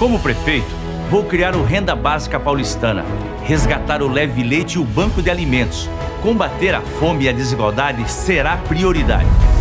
Como prefeito, vou criar o Renda Básica Paulistana, resgatar o Leve Leite e o Banco de Alimentos. Combater a fome e a desigualdade será prioridade.